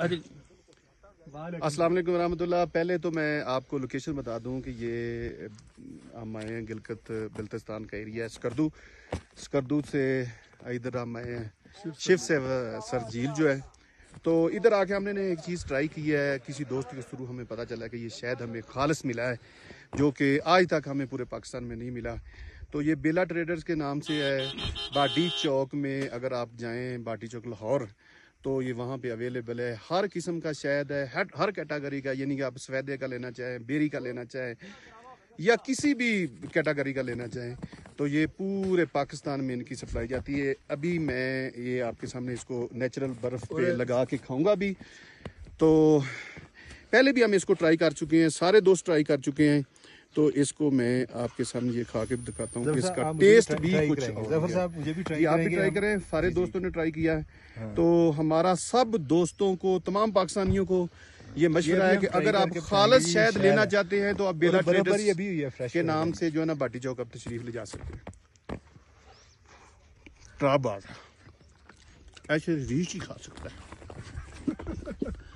السلام علیکم ورحمۃ اللہ. پہلے تو میں آپ کو لوکیشن بتا دوں کہ یہ ہم آئے ہیں گلگت بلتستان کا ایریا ہے. سکردو سے ادھر ہم آئے ہیں شیو سر جھیل جو ہے. تو ادھر آ کے ہم نے ایک چیز ٹرائی کی ہے. کسی دوست کے تھرو ہمیں پتہ چلا کہ یہ شہد ہمیں خالص ملا ہے جو کہ آج تک ہمیں پورے پاکستان میں نہیں ملا. تو یہ بیلا ٹریڈرز کے نام سے ہے. باٹی چوک میں اگر آپ جائیں، باٹی چوک لاہور، تو یہ وہاں پہ اویلیبل ہے. ہر قسم کا شہد ہے، ہر کیٹاگری کا، یعنی کہ آپ سفیدے کا لینا چاہیں، بیری کا لینا چاہیں یا کسی بھی کیٹاگری کا لینا چاہیں تو یہ پورے پاکستان میں ان کی سپلائی جاتی ہے. ابھی میں یہ آپ کے سامنے اس کو نیچرل برف پہ لگا کے کھاؤں گا بھی. تو پہلے بھی ہم اس کو ٹرائی کر چکے ہیں، سارے دوست ٹرائی کر چکے ہیں. تو اس کو میں آپ کے سامنے یہ کھا کے دکھاتا ہوں کہ اس کا ٹیسٹ بھی کچھ جی آپ بھی ٹرائی کریں. سارے دوستوں نے ٹرائی کیا ہے. تو ہمارا سب دوستوں کو، تمام پاکستانیوں کو یہ مشورہ ہے کہ اگر آپ خالص شہد لینا چاہتے ہیں تو آپ بیلا ٹریڈرز کے نام سے جو ہے نا باٹی چوک آپ تشریف لے جا سکتے ہیں. ٹراب ایسے ریچ ہی کھا سکتا ہے.